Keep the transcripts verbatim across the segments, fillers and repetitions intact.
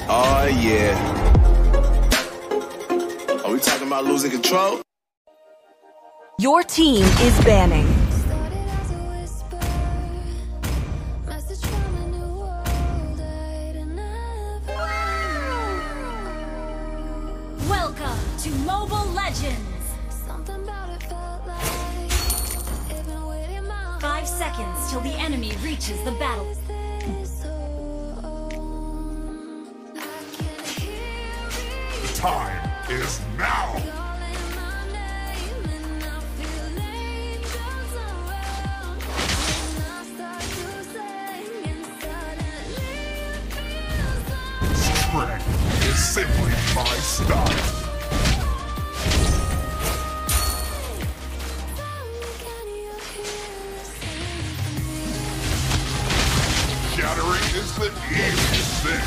Oh yeah. Are we talking about losing control? Your team is banning. Welcome to Mobile Legends. Five seconds till the enemy reaches the battle. The time is now. Spring is simply my style. Shattering is the easiest thing.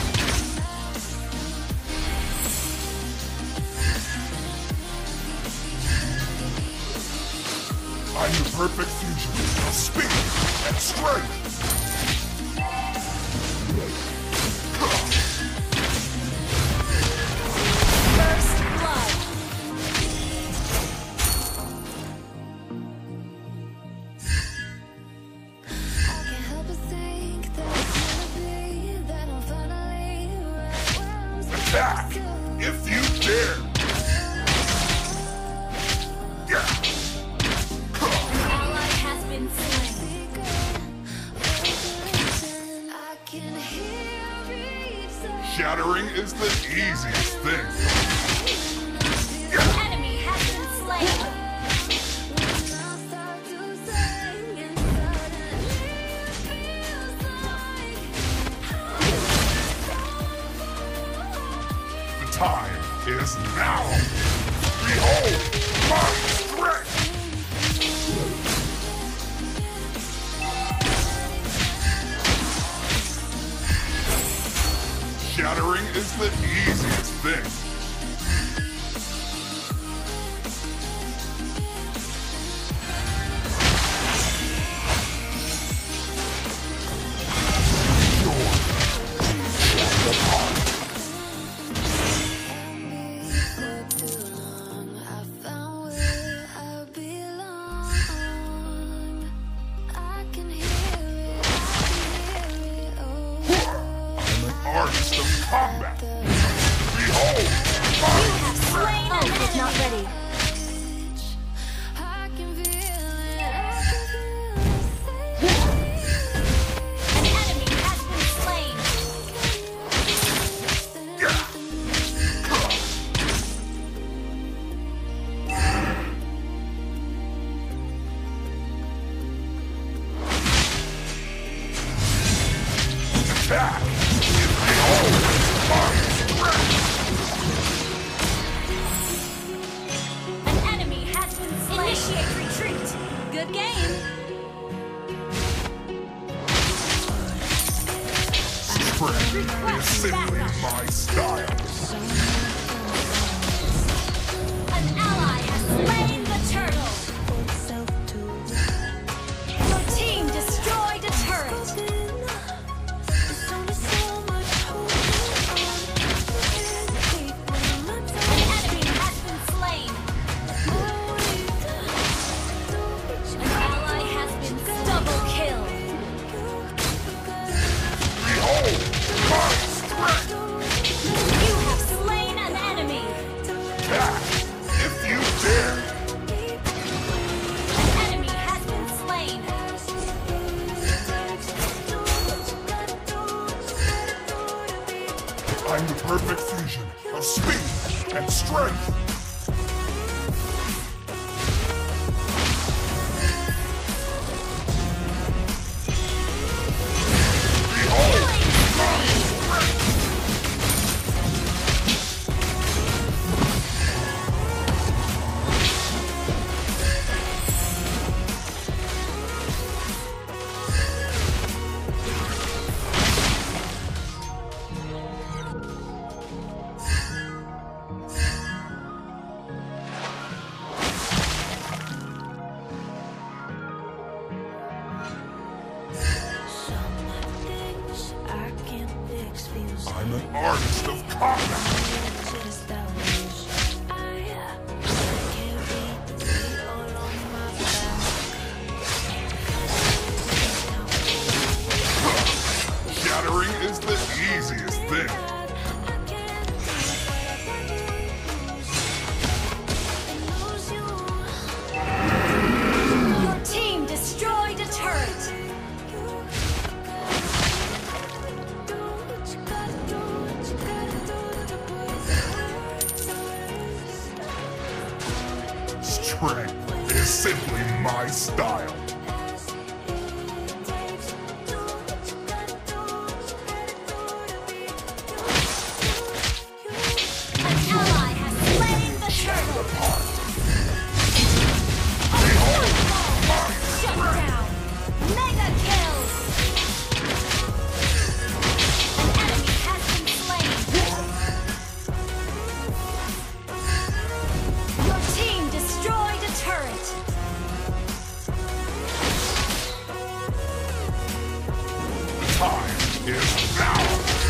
I'm the perfect fusion of speed and strength. First blood. Attack if you dare. Yeah. Ally has been slain. Shattering is the easiest thing. The enemy has been slain. The time is now. Behold my strength. Shattering is the easiest thing. Artist of combat. Behold my strength. Ult is not ready. An enemy has been slain. Attack. Behold my strength. An enemy has been slain. Initiate retreat. Good game. Strength is simply my style. An ally has slain the turtle. Your team destroyed a turret. An enemy has been slain. An ally has been double killed. Behold my strength. You have slain an enemy. Attack if you dare. An enemy has been slain. I'm the perfect fusion of speed and strength. Behold my strength. I'm an artist of combat. Shattering is the easiest thing. Your team destroyed a turret. Strength is simply my style. An ally has slain the turtle. Shut down. Mega kill. An enemy has been slain. Your team destroyed a turret. Time is now.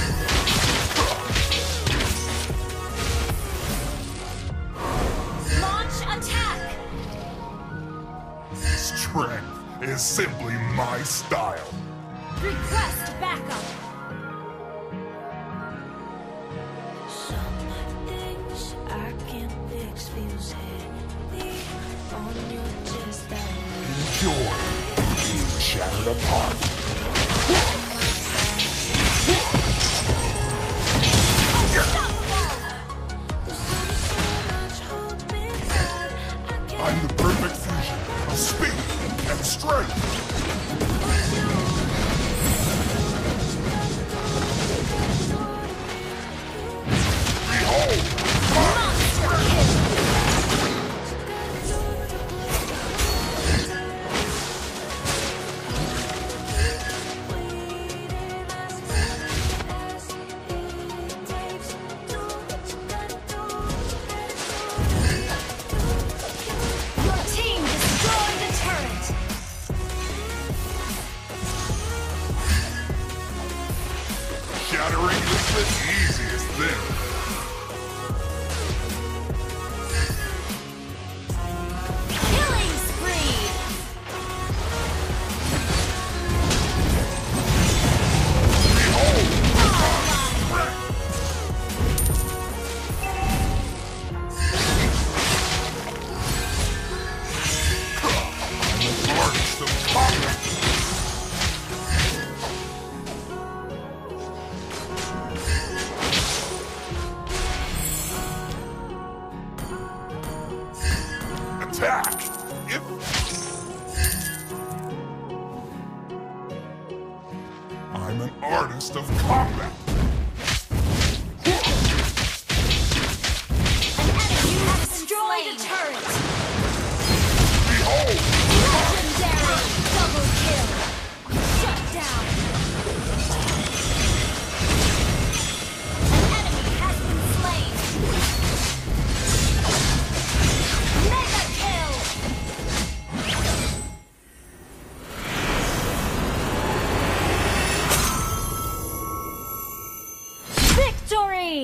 Launch attack. Strength is simply my style. Request backup. Some things I can't fix feels heavy on your chest. Enjoy being shattered apart. I'm the perfect fusion of speed and strength. Behold! Monster kill. Your team destroyed a turret. Shattering is the easiest thing. Killing spree. Artist of combat. Attack! If I'm an artist of combat. An enemy has destroyed a turret. Behold! Legendary double kill. Shut down. An enemy has been slain. Mega kill. Victory!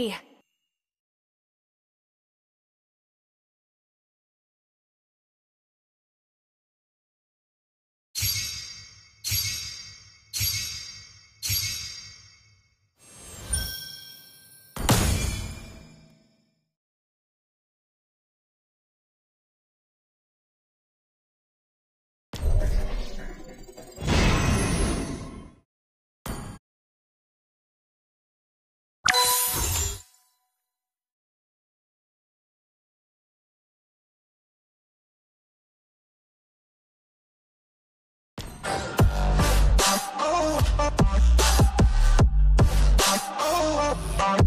Oh,